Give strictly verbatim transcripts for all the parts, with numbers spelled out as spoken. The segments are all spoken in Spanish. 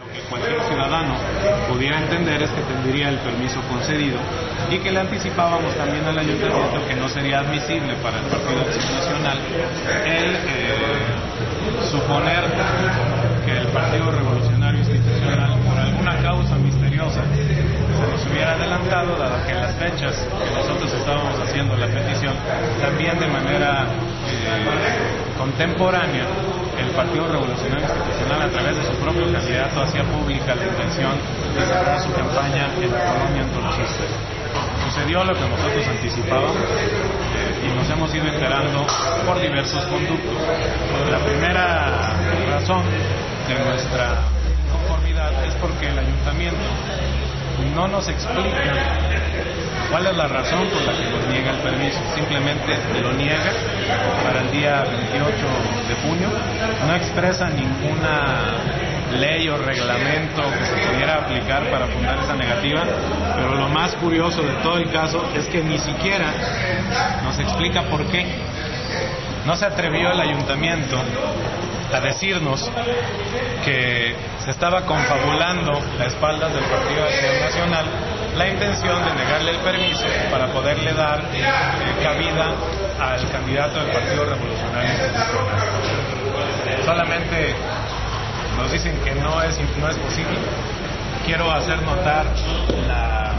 Lo que cualquier ciudadano pudiera entender es que tendría el permiso concedido y que le anticipábamos también al ayuntamiento que no sería admisible para el Partido Acción Nacional el eh, suponer que el Partido Revolucionario Institucional, por alguna causa misteriosa, se nos hubiera adelantado, dado que en las fechas que nosotros estábamos haciendo la petición, también de manera eh, contemporánea, el Partido Revolucionario Institucional, a través de su propio candidato, hacía pública la intención de cerrar su campaña en la colonia Antorchistas. Sucedió lo que nosotros anticipábamos eh, y nos hemos ido enterando por diversos conductos. La primera razón de nuestra conformidad es porque el ayuntamiento no nos explica cuál es la razón por la que nos niega el permiso. Simplemente lo niega para el día veintiocho de junio. No expresa ninguna ley o reglamento que se pudiera aplicar para fundar esa negativa, pero lo más curioso de todo el caso es que ni siquiera nos explica por qué. No se atrevió el ayuntamiento a decirnos que se estaba confabulando a espaldas del Partido Acción Nacional la intención de negarle el permiso para poderle dar eh, cabida al candidato del Partido Revolucionario Institucional. Solamente nos dicen que no es, no es posible. Quiero hacer notar la,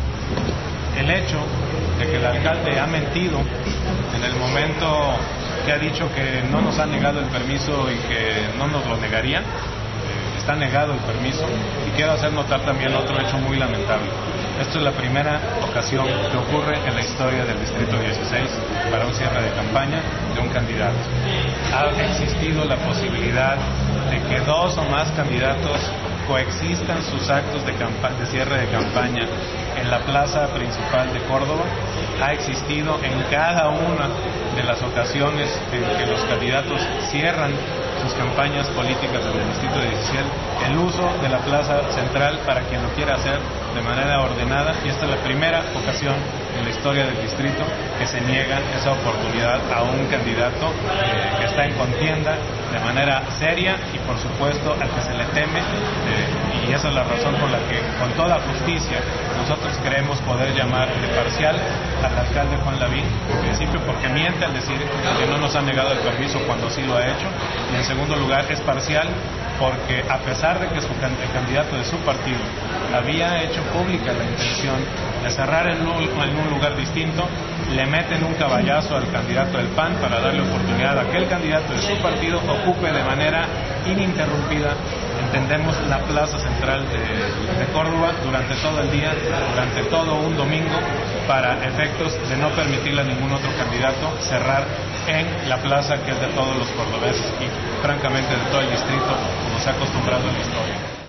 el hecho de que el alcalde ha mentido en el momento que ha dicho que no nos ha negado el permiso y que no nos lo negaría. Está negado el permiso, y quiero hacer notar también otro hecho muy lamentable. Esto es la primera ocasión que ocurre en la historia del Distrito dieciséis para un cierre de campaña de un candidato. Ha existido la posibilidad de que dos o más candidatos coexistan sus actos de, de cierre de campaña en la plaza principal de Córdoba. Ha existido en cada una de las ocasiones en que los candidatos cierran sus campañas políticas del Distrito diecisiete, el uso de la plaza central para quien lo quiera hacer de manera ordenada, y esta es la primera ocasión en la historia del distrito que se niega esa oportunidad a un candidato eh, que está en contienda de manera seria y por supuesto al que se le teme, eh, y esa es la razón por la que con toda justicia nosotros creemos poder llamar de parcial al alcalde Juan Lavín, en principio porque miente al decir que no nos ha negado el permiso cuando sí lo ha hecho, y en segundo lugar es parcial porque a pesar de que su, el candidato de su partido había hecho pública la intención de cerrar en un, en un lugar distinto, le meten un caballazo al candidato del P A N para darle oportunidad a que el candidato de su partido ocupe de manera ininterrumpida, entendemos, la plaza central de, de Córdoba durante todo el día, durante todo un domingo, para efectos de no permitirle a ningún otro candidato cerrar en la plaza que es de todos los cordobeses y francamente de todo el distrito, como se ha acostumbrado en la historia.